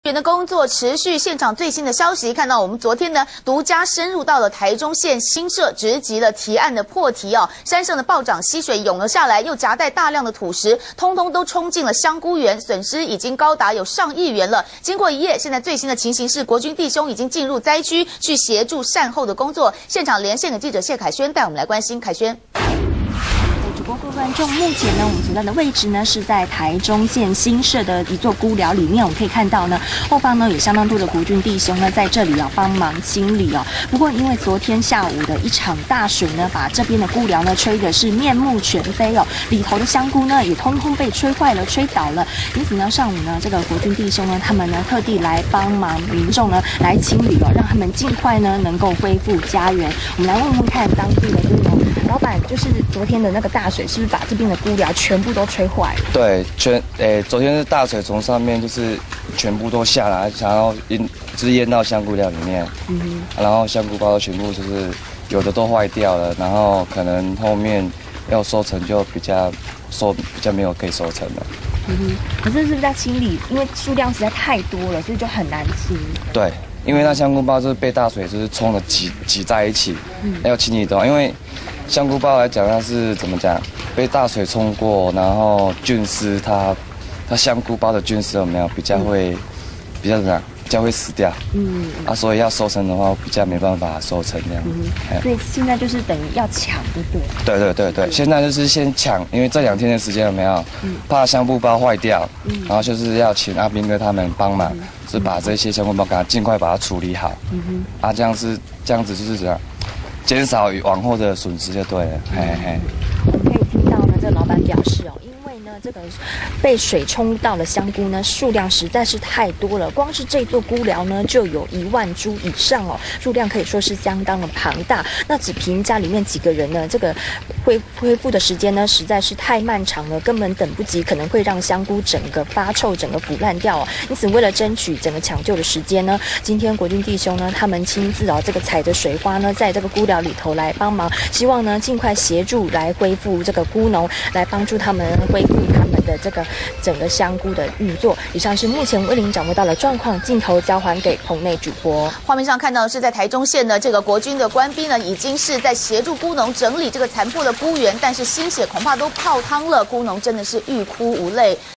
员的工作持续，现场最新的消息，看到我们昨天呢，独家深入到了台中县新社，直击了提案的破题哦。山上的暴涨溪水涌了下来，又夹带大量的土石，通通都冲进了香菇园，损失已经高达有上亿元了。经过一夜，现在最新的情形是，国军弟兄已经进入灾区去协助善后的工作。现场连线的记者谢凯轩带我们来关心，凯轩。 主播各位观众，目前呢，我们所在的位置呢是在台中县新社的一座菇寮里面，我们可以看到呢，后方呢有相当多的国军弟兄呢在这里帮忙清理哦。不过因为昨天下午的一场大水呢，把这边的菇寮呢吹的是面目全非哦，里头的香菇呢也通通被吹坏了、吹倒了。因此呢，上午呢这个国军弟兄呢，他们呢特地来帮忙民众呢来清理哦，让他们尽快呢能够恢复家园。我们来问问看当地的这种老板，就是昨天的那个大水是不是把这边的菇寮全部都吹坏了？对， 昨天是大水从上面就是全部都下来，然后就是淹到香菇寮里面，然后香菇包全部就是有的都坏掉了，然后可能后面要收成就比较没有可以收成了。 可是是不是在清理？因为数量实在太多了，所以就很难清。 对，因为那香菇包就是被大水就是冲的挤在一起，要清理的话，因为香菇包来讲，它是怎么讲？被大水冲过，然后菌丝它香菇包的菌丝有没有比较怎么样？比较会死掉。所以要收成的话，比较没办法收成这样。 所以现在就是等于要抢，对不对？ 对，现在就是先抢，因为这2天的时间有没有？怕香菇包坏掉，然后就是要请阿兵哥他们帮忙，是把这些香菇包给它尽快把它处理好。这样子就是怎样？ 减少往后的损失就对了， 我们可以听到呢，这个老板表示哦，因为呢，这个被水冲到的香菇呢，数量实在是太多了，光是这座菇寮呢，就有1万株以上哦，数量可以说是相当的庞大。那只凭家里面几个人呢，这个恢复的时间呢，实在是太漫长了，根本等不及，可能会让香菇整个发臭，整个腐烂掉哦。因此，为了争取整个抢救的时间呢，今天国军弟兄呢，他们亲自这个踩着水花呢，在这个菇寮里头来帮忙，希望呢尽快协助来恢复这个菇农，来帮助他们恢复他们的这个整个香菇的运作。以上是目前为您掌握到的状况，镜头交还给棚内主播。 画面上看到的是在台中县的这个国军的官兵呢，已经是在协助菇农整理这个残破的菇园，但是心血恐怕都泡汤了，菇农真的是欲哭无泪。